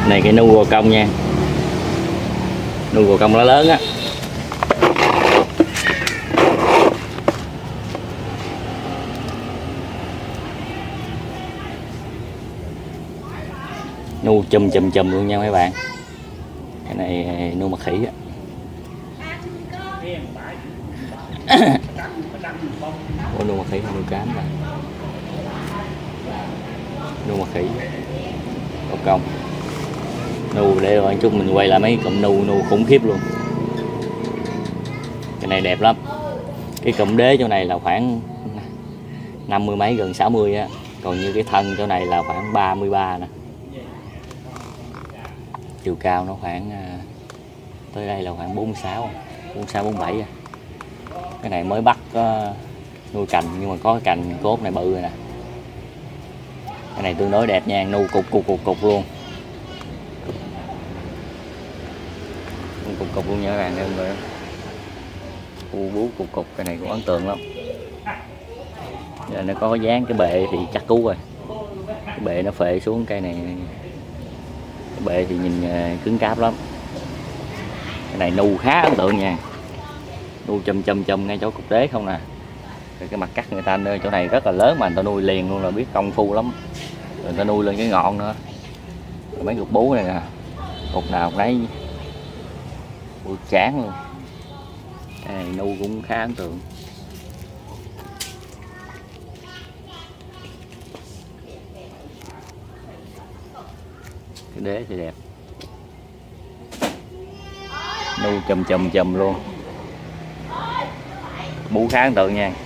Này cái nu gò công nha, nu gò công nó lớn á. Nu chùm luôn nha mấy bạn. Cái này nu mật khỉ á. Ủa, nu mật khỉ hay nu cám rồi. Nu mật khỉ gò công. Nu để rồi chút mình quay lại mấy cụm nu khủng khiếp luôn. Cái này đẹp lắm. Cái cụm đế chỗ này là khoảng 50 mấy gần 60 á, còn như cái thân chỗ này là khoảng 33 nè. Chiều cao nó khoảng tới đây là khoảng 46 47 à. Cái này mới bắt nuôi cành nhưng mà có cái cành cốt này bự rồi nè. Cái này tương đối đẹp nha, nu cục luôn. Cục luôn nha các bạn, em rồi. Bú cục, cái này cũng ấn tượng lắm. Giờ nó có dáng cái bệ thì chắc cú rồi. Cái bệ nó phệ xuống cây này. Cái bệ thì nhìn cứng cáp lắm. Cái này nu khá ấn tượng nha. Nu chùm ngay chỗ cục đế không nè. Rồi cái mặt cắt người ta nơi chỗ này rất là lớn mà người ta nuôi liền luôn, là biết công phu lắm. Rồi người ta nuôi lên cái ngọn nữa. Rồi mấy cục bú này nè, cục nào cũng đấy chán luôn. Cái này nu cũng khá ấn tượng. Cái đế thì đẹp, nu chùm luôn, bú khá ấn tượng nha.